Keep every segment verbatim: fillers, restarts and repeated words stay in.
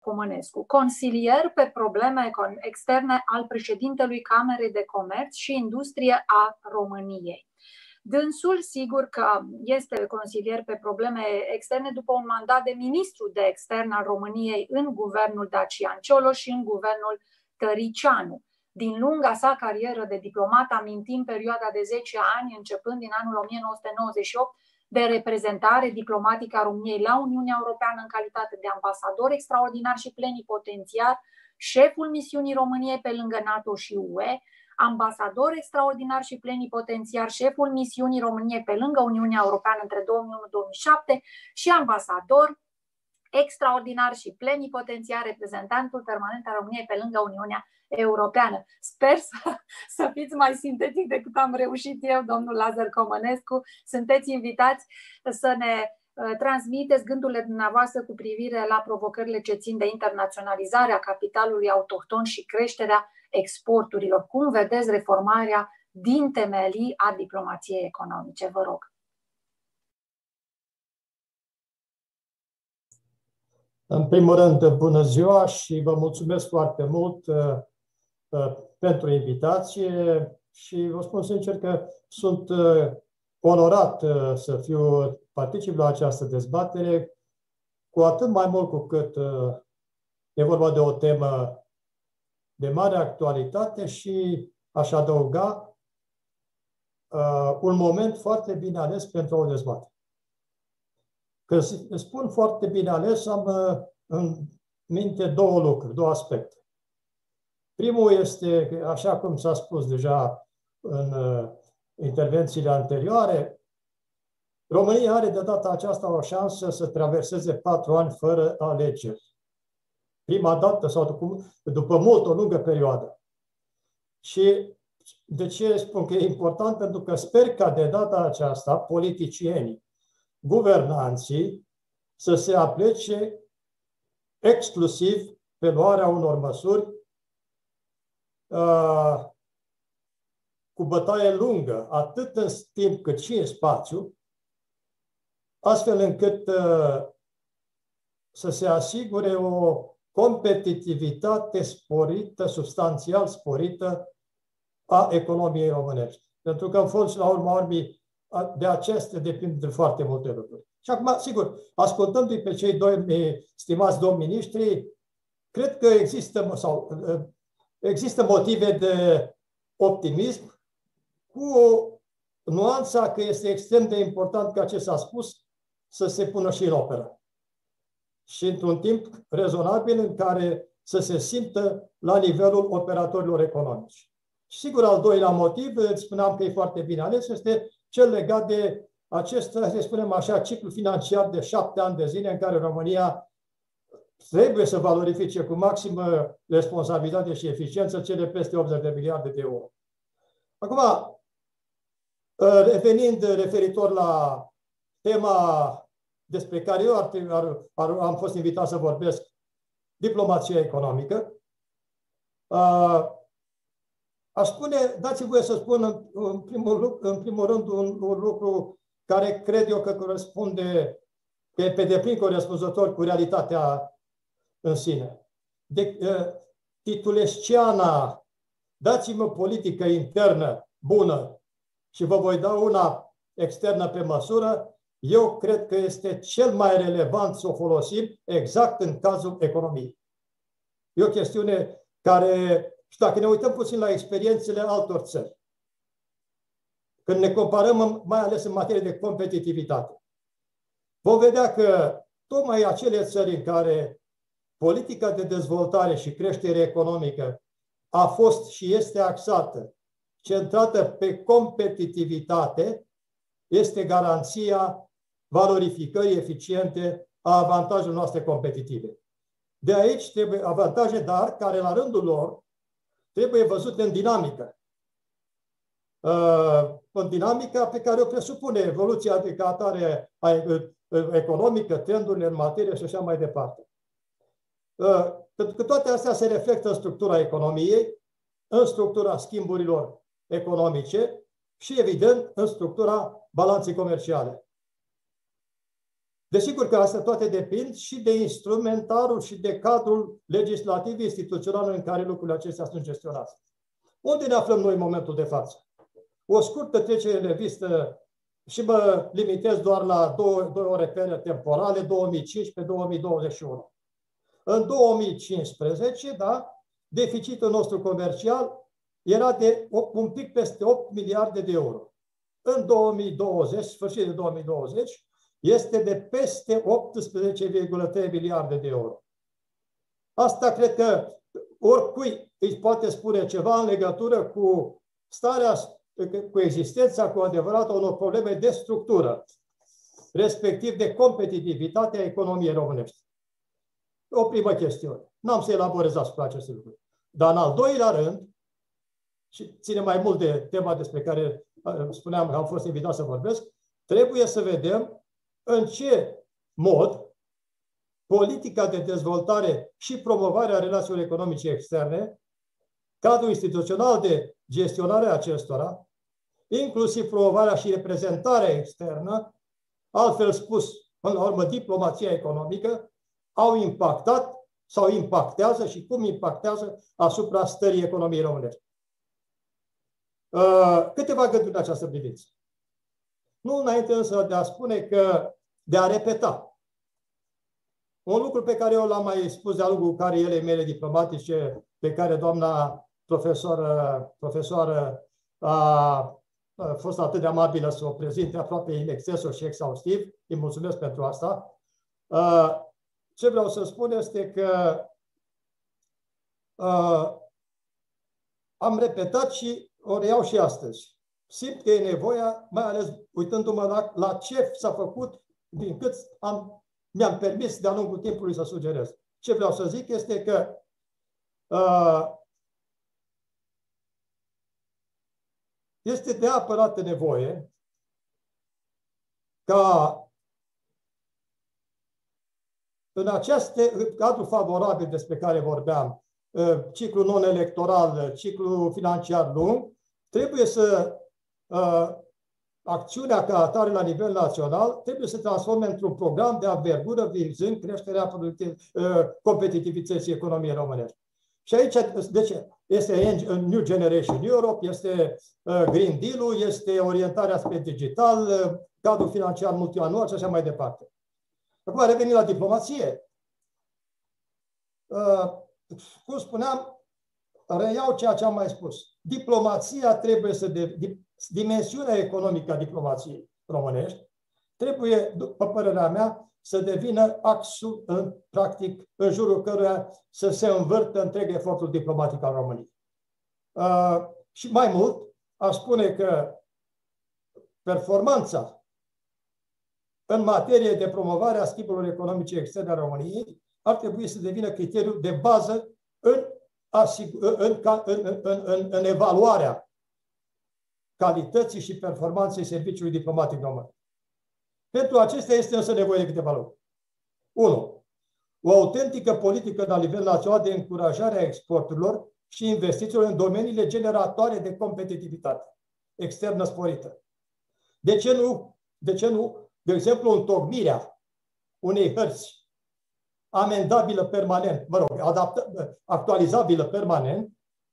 Comănescu, consilier pe probleme externe al președintelui Camerei de Comerț și Industrie a României. Dânsul, sigur că este consilier pe probleme externe după un mandat de ministru de extern al României în guvernul Dacian Cioloș și în guvernul Tăricianu. Din lunga sa carieră de diplomat amintim perioada de zece ani, începând din anul o mie nouă sute nouăzeci și opt, de reprezentare diplomatică a României la Uniunea Europeană în calitate de ambasador extraordinar și plenipotențiar, șeful misiunii României pe lângă NATO și U E, ambasador extraordinar și plenipotențiar, șeful misiunii României pe lângă Uniunea Europeană între două mii unu - două mii șapte și ambasador extraordinar și plenipotențiar, reprezentantul permanent al României pe lângă Uniunea Europeană. Sper să, să fiți mai sintetic decât am reușit eu, domnul Lazar Comănescu. Sunteți invitați să ne transmiteți gândurile dumneavoastră cu privire la provocările ce țin de internaționalizarea capitalului autohton și creșterea exporturilor. Cum vedeți reformarea din temelii a diplomației economice? Vă rog. În primul rând, bună ziua și vă mulțumesc foarte mult uh, uh, pentru invitație și vă spun sincer că sunt uh, onorat uh, să fiu particip la această dezbatere, cu atât mai mult cu cât uh, e vorba de o temă de mare actualitate și, aș adăuga, uh, un moment foarte bine ales pentru o dezbatere. Când spun foarte bine ales, am în minte două lucruri, două aspecte. Primul este, așa cum s-a spus deja în intervențiile anterioare, România are de data aceasta o șansă să traverseze patru ani fără alegeri. Prima dată sau după, după mult, o lungă perioadă. Și de ce spun că e important? Pentru că sper ca de data aceasta politicienii, guvernanții să se aplece exclusiv pe luarea unor măsuri uh, cu bătaie lungă, atât în timp cât și în spațiu, astfel încât uh, să se asigure o competitivitate sporită, substanțial sporită a economiei românești. Pentru că, în fond și la urma urmei, de acestea depind de foarte multe lucruri. Și acum, sigur, ascultându-i pe cei doi stimați domni miniștri, cred că există, sau, există motive de optimism, cu o nuanță că este extrem de important ca ce s-a spus să se pună și în operă. Și într-un timp rezonabil în care să se simtă la nivelul operatorilor economici. Și sigur, al doilea motiv, spuneam că e foarte bine ales, este cel legat de acest, să spunem așa, ciclu financiar de șapte ani de zile în care România trebuie să valorifice cu maximă responsabilitate și eficiență cele peste optzeci de miliarde de euro. Acum, revenind referitor la tema despre care eu ar, ar, ar, am fost invitat să vorbesc, diplomația economică, aș spune, dați-mi voie să spun în, în, primul, în primul rând un, un lucru care cred eu că corespunde, că e pe deplin corespunzător cu realitatea în sine. De, uh, titulesciana, dați-mă politică internă bună și vă voi da una externă pe măsură, eu cred că este cel mai relevant să o folosim exact în cazul economiei. E o chestiune care, și dacă ne uităm puțin la experiențele altor țări, când ne comparăm mai ales în materie de competitivitate, vom vedea că tocmai acele țări în care politica de dezvoltare și creștere economică a fost și este axată, centrată pe competitivitate, este garanția valorificării eficiente a avantajelor noastre competitive. De aici trebuie avantaje, dar care la rândul lor trebuie văzute în dinamică. În dinamica pe care o presupune evoluția de ca atare economică, trendurile în materie și așa mai departe. Pentru că toate astea se reflectă în structura economiei, în structura schimburilor economice și, evident, în structura balanței comerciale. Desigur că astea toate depind și de instrumentarul și de cadrul legislativ instituțional în care lucrurile acestea sunt gestionate. Unde ne aflăm noi în momentul de față? O scurtă trecere în revistă și mă limitez doar la două, două repere temporale, două mii cincisprezece două mii douăzeci și unu. În două mii cincisprezece, da, deficitul nostru comercial era de un pic peste opt miliarde de euro. În două mii douăzeci, sfârșit de două mii douăzeci, este de peste optsprezece virgulă trei miliarde de euro. Asta cred că oricui îi poate spune ceva în legătură cu starea, cu existența cu adevărat unor probleme de structură, respectiv de competitivitate a economiei românești. O primă chestiune. N-am să elaborez asupra acestui lucru. Dar în al doilea rând, și ține mai mult de tema despre care spuneam că am fost invitat să vorbesc, trebuie să vedem în ce mod politica de dezvoltare și promovarea relațiilor economice externe, cadrul instituțional de gestionare a acestora, inclusiv promovarea și reprezentarea externă, altfel spus, până la urmă, diplomația economică, au impactat sau impactează și cum impactează asupra stării economiei românești. Câteva gânduri în această privință. Nu înainte însă de a spune că, de a repeta. Un lucru pe care eu l-am mai spus de-a lungul carierei mele diplomatice, pe care doamna profesoară, profesoară a fost atât de amabilă să o prezinte aproape in exceso și exhaustiv. Îi mulțumesc pentru asta. Ce vreau să spun este că am repetat și o reiau și astăzi. Simt că e nevoia, mai ales uitându-mă la, la ce s-a făcut, din cât am, mi-am permis de-a lungul timpului să sugerez. Ce vreau să zic este că uh, este neapărat nevoie ca în aceste cadru favorabil despre care vorbeam, ciclu non-electoral, ciclu financiar lung, trebuie să uh, acțiunea ca atare la nivel național trebuie să se transforme într-un program de anvergură vizând creșterea uh, competitivității economiei românești. Și aici, de ce? Este New Generation Europe, este uh, Green Deal-ul, este orientarea spre digital, uh, cadrul financiar multianual și așa mai departe. Acum revenim la diplomație. Uh, cum spuneam, reiau ceea ce am mai spus. Diplomația trebuie să... De, dimensiunea economică a diplomației românești trebuie, după părerea mea, să devină axul, în, practic, în jurul căruia să se învârtă întreg efortul diplomatic al României. Uh, și mai mult, aș spune că performanța în materie de promovare a schimburilor economice externe a României ar trebui să devină criteriul de bază în, în, în, în, în, în evaluarea calității și performanței serviciului diplomatic român. Pentru acestea este însă nevoie de câteva lucruri. unu. O autentică politică la nivel național de încurajare a exporturilor și investițiilor în domeniile generatoare de competitivitate externă sporită. De ce nu? De ce nu? De exemplu, întocmirea unei hărți amendabilă permanent, mă rog, adaptă, actualizabilă permanent,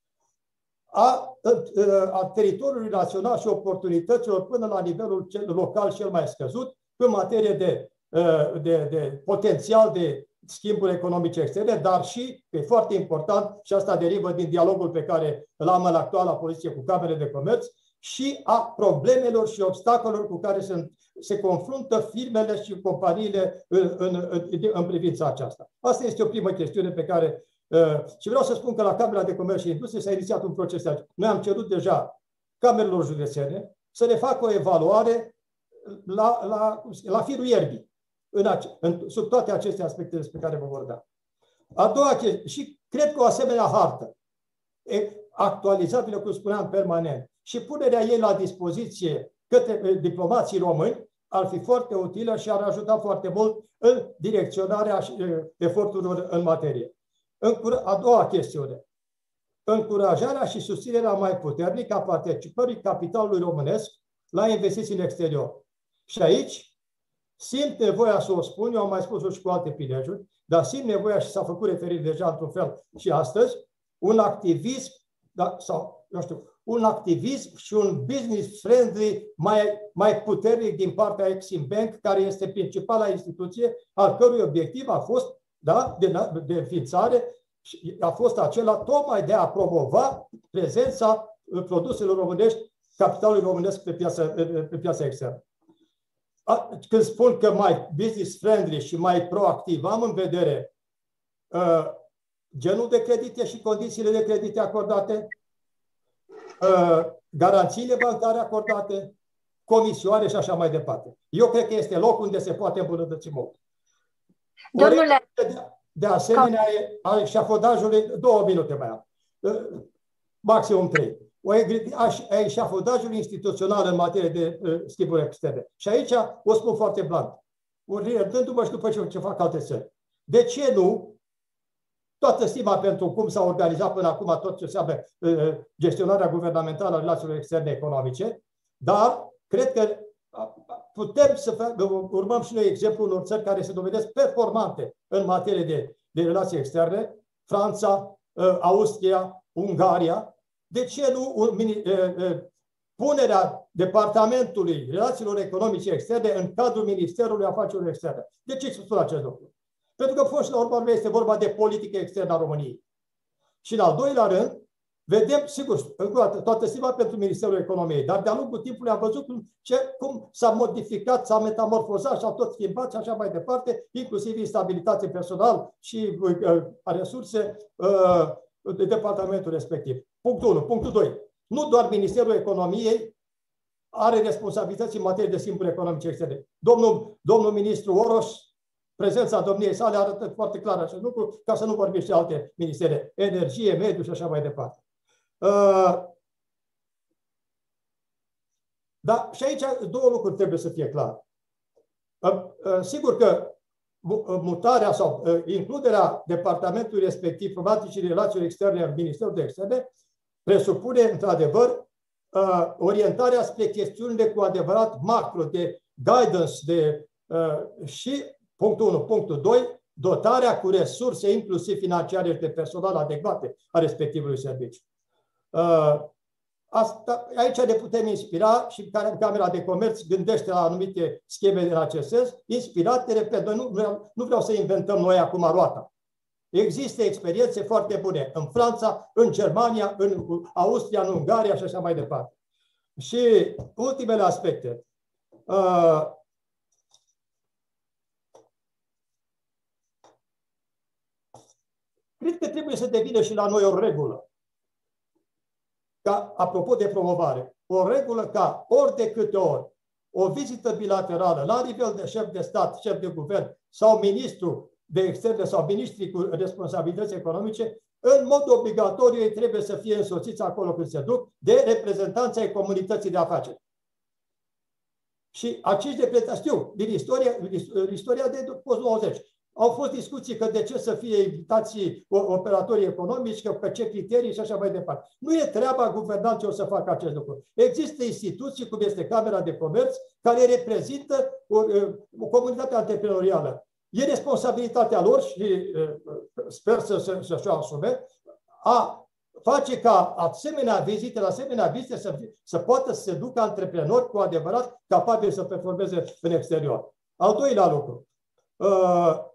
A, a teritoriului național și oportunităților până la nivelul cel local cel mai scăzut, în materie de, de, de potențial de schimburi economice externe, dar și, e foarte important, și asta derivă din dialogul pe care îl am în actuala poziție cu Camerele de Comerț, și a problemelor și obstacolelor cu care se, se confruntă firmele și companiile în, în, în, în privința aceasta. Asta este o primă chestiune pe care Uh, și vreau să spun că la Camera de Comerț și Industrie s-a inițiat un proces. Noi am cerut deja camerelor județene să le facă o evaluare la, la, la firul ierbii, în ace, în, sub toate aceste aspecte despre care vă vorbeam. A doua chestie, și cred că o asemenea hartă, actualizabilă, cum spuneam, permanent, și punerea ei la dispoziție către diplomații români ar fi foarte utilă și ar ajuta foarte mult în direcționarea eforturilor în materie. A doua chestiune. Încurajarea și susținerea mai puternică a participării capitalului românesc la investiții în exterior. Și aici simt nevoia să o spun, eu am mai spus-o și cu alte prilejuri, dar simt nevoia și s-a făcut referire deja într-un fel și astăzi, un activism, da, sau, eu știu, un activism și un business friendly mai, mai puternic din partea Exim Bank, care este principala instituție, al cărui obiectiv a fost, da, de, de înființare, a fost acela tocmai de a promova prezența produselor românești, capitalului românesc pe piața, pe piața externă. Când spun că mai business friendly și mai proactiv, am în vedere uh, genul de credite și condițiile de credite acordate, uh, garanțiile bancare acordate, comisioane și așa mai departe. Eu cred că este locul unde se poate îmbunătăți mult. Domnule... De, de asemenea, a eșafodajului, două minute mai am, uh, maximum trei. A eșafodajului instituțional în materie de uh, schimburi externe. Și aici o spun foarte blanc. Orientându-mă și după ce, ce fac alte țări. De ce nu, toată stima pentru cum s-a organizat până acum tot ce înseamnă uh, gestionarea guvernamentală a relațiilor externe economice, dar cred că putem să urmăm și noi exemplul unor țări care se dovedesc performante în materie de, de relații externe, Franța, uh, Austria, Ungaria. De ce nu un, uh, uh, punerea Departamentului Relațiilor Economice Externe în cadrul Ministerului Afacerilor Externe? De ce spun acest lucru? Pentru că, fost la urmă, este vorba de politică externă a României. Și, în al doilea rând, vedem, sigur, încă o dată, toată stima pentru Ministerul Economiei, dar de-a lungul timpului am văzut cum, ce, cum s-a modificat, s-a metamorfozat și a tot schimbat și așa mai departe, inclusiv instabilitate personal și uh, a resurse uh, de departamentul respectiv. Punctul unu. Punctul doi. Nu doar Ministerul Economiei are responsabilități în materie de schimburi economice externe. Domnul, domnul ministru Oroș, prezența domniei sale arată foarte clar acest lucru, ca să nu vorbim și alte ministere. Energie, mediu și așa mai departe. Uh, da, și aici două lucruri trebuie să fie clare. Uh, uh, sigur că mutarea sau uh, includerea departamentului respectiv, problematicii relațiilor externe în Ministerul de Externe, presupune, într-adevăr, uh, orientarea spre chestiunile cu adevărat macro, de guidance, de, uh, și, punctul unu, punctul doi, dotarea cu resurse, inclusiv financiare și de personal adecvate a respectivului serviciu. Uh, asta, aici ne putem inspira și Camera de Comerț gândește la anumite scheme din acest sens, inspirate, repet, noi nu vreau, nu vreau să inventăm noi acum roata. Există experiențe foarte bune în Franța, în Germania, în Austria, în Ungaria și așa mai departe. Și ultimele aspecte. Uh, cred că trebuie să devină și la noi o regulă. Ca, apropo de promovare, o regulă ca ori de câte ori o vizită bilaterală la nivel de șef de stat, șef de guvern sau ministru de externe sau ministrii cu responsabilități economice, în mod obligatoriu ei trebuie să fie însoțiți acolo când se duc de reprezentanța ai comunității de afaceri. Și acești reprezentanți, știu, din istoria, din istoria de post nouăzeci, au fost discuții că de ce să fie invitații operatorii economici, că pe ce criterii și așa mai departe. Nu e treaba guvernanților să facă acest lucru. Există instituții, cum este Camera de Comerț, care reprezintă o, o comunitate antreprenorială. E responsabilitatea lor și sper să se să, să asume a face ca asemenea vizite, la asemenea vizite să, să poată să se ducă antreprenori cu adevărat capabili să performeze în exterior. Al doilea lucru. Uh,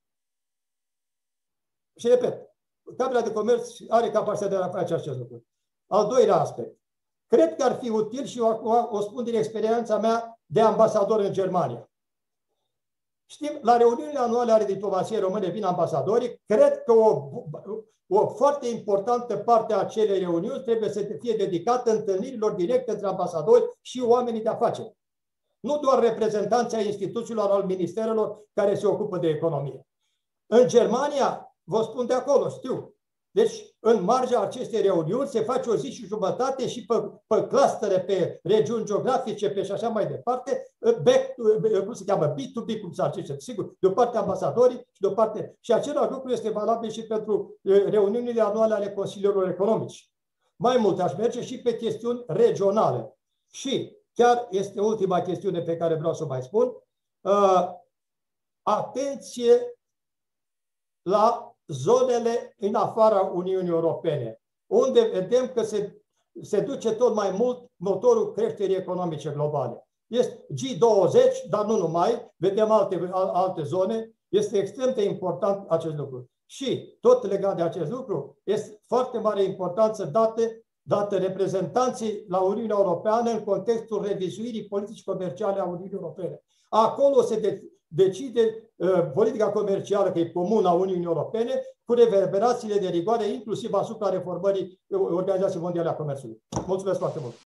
și repet, Camera de Comerț are capacitatea de a face acest lucru. Al doilea aspect. Cred că ar fi util și o, o spun din experiența mea de ambasador în Germania. Știm, la reuniunile anuale ale diplomației române vin ambasadorii. Cred că o, o foarte importantă parte a acelei reuniuni trebuie să fie dedicată întâlnirilor directe între ambasadori și oamenii de afaceri. Nu doar reprezentanții ai instituțiilor, al ministerelor care se ocupă de economie. În Germania, vă spun de acolo, știu. Deci, în marja acestei reuniuni se face o zi și jumătate și pe, pe clustere, pe regiuni geografice, pe și așa mai departe, back, cum se cheamă, B to B, cum s-ar zice, sigur, de o parte ambasadorii și de o parte... Și același lucru este valabil și pentru reuniunile anuale ale Consiliilor Economici. Mai mult, aș merge și pe chestiuni regionale. Și chiar este ultima chestiune pe care vreau să o mai spun. uh, atenție la zonele în afara Uniunii Europene, unde vedem că se, se duce tot mai mult motorul creșterii economice globale. Este G douăzeci, dar nu numai, vedem alte, alte zone, este extrem de important acest lucru. Și, tot legat de acest lucru, este foarte mare importanță date, date reprezentanții la Uniunea Europeană în contextul revizuirii politicii comerciale a Uniunii Europene. Acolo se de, decide uh, politica comercială, că e comună a Uniunii Europene, cu reverberațiile de rigoare, inclusiv asupra reformării Organizației Mondiale a Comerțului. Mulțumesc foarte mult!